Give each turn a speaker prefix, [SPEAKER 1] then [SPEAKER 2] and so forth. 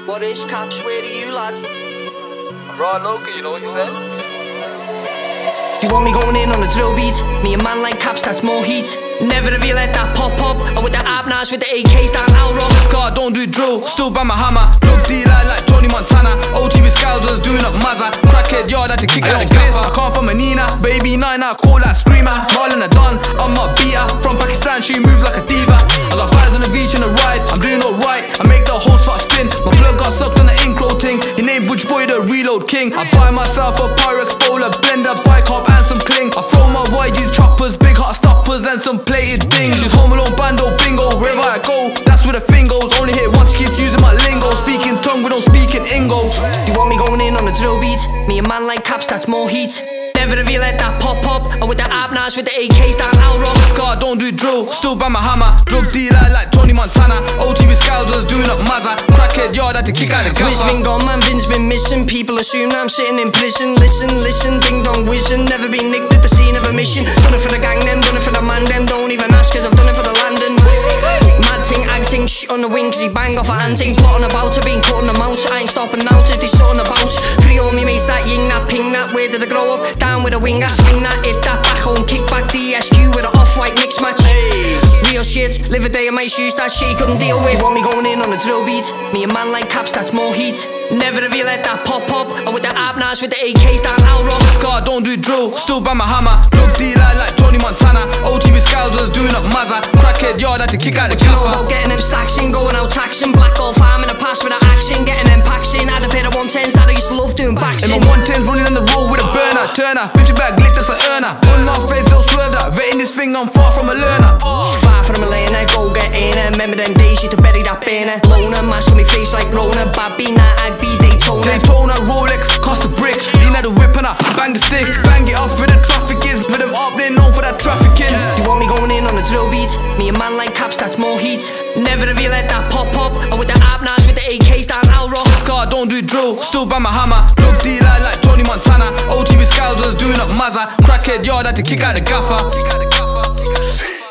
[SPEAKER 1] What is Caps? Where are you, lad?
[SPEAKER 2] I'm raw local, you know what you said?
[SPEAKER 1] You want me going in on the drill beat? Me a man like Caps, that's more heat. Never have you let that pop up. And with the Abnars, with the AKs down Alrock.
[SPEAKER 2] Scar, don't do drill, still by my hammer. Drug dealer like Tony Montana. OT with Scousers doing up Mazza. Crackhead yard had to kick out the gaffer. I come from a Nina, baby Nina, call that screamer. Marlon a Don, I'm a beater. From Pakistan, she moves like a diva. I got vibes on the beach on the ride, I'm doing alright. I make the whole spot spin. My plug got sucked on the inclo thing. He named Butch Boy the reload king. I buy myself a Pyrex bowler, blender, bike hop and some cling. I throw my YG's choppers, big hot stoppers and some plated things. She's home alone, bando, bingo. Wherever I go, that's where the thing goes. Only hit once, keep using my lingo. Speaking tongue, we don't speak in Ingo.
[SPEAKER 1] You want me going in on the drill beat? Me a man like Caps, that's more heat. Never have you let that pop up. And with the Abnars, with the AKs down Alrock.
[SPEAKER 2] Scar, don't do drill, still by my hammer. Drug dealer like Tony Montana. OT with Scousers doing up Mazza. Crackhead yard had to kick out the gaffer.
[SPEAKER 1] Wiz been gone, man, Vin's been missing. People assume that I'm sitting in prison. Listen, ding dong whizzing. Never been nicked at the scene of a mission. Done it for the gang, them, done it for the man, them. Don't even ask, cause I've done it for the landing. Mad ting, acting, shit on the wing, cause he bang off a hand ting. Plotting about it, been cutting them out. I ain't stopping now till there's something about. Free all me mates, that ying, that ping, that. Where did I grow up? Down with a winger, swing that, hit that, back home, kick back, DSQ with an off-white mix match. Hey. Real shit, live a day in my shoes, that shit couldn't deal with. Want me going in on the drill beat? Me a man like Caps, that's more heat. Never have you let that pop up. And with the Abnars, with the AKs down Alrock.
[SPEAKER 2] Scar, don't do drill, still by my hammer. Drug dealer like Tony Montana. OT with Scousers doing up Mazza. Crackhead yard had to kick out the
[SPEAKER 1] gaffer. You know
[SPEAKER 2] gaffer.
[SPEAKER 1] about getting them stacks in, going out taxing. Black Gold Farm in the past with the action. Getting them packs in, had a pair of 110s that I used to love doing backs in.
[SPEAKER 2] And my 110s running on the road with a burner. Turner, 50 bag lit, that's an earner. On our feds, don't swerve that. Vetting this thing, I'm far from a learner.
[SPEAKER 1] Far from a learner, go get in her. Remember them days, used to bury that burner. Loner, mask on me face like Rona. Babby, Night Agby, Daytona.
[SPEAKER 2] Daytona, Rolex, cost a brick. Lean at the whip and I bang the stick. Bang it off where the traffic is. With them up, they're known for that trafficking.
[SPEAKER 1] You want me going in on the drill beat? Me a man like Caps, that's more heat. Never have you let that pop up. And with the Abnars, with the AKs down Alrock.
[SPEAKER 2] Scar, don't do drill, still by my hammer. Drug dealer like Tony Montana. OT with Scousers doing up Mazza. Crackhead yard had to kick out the gaffer.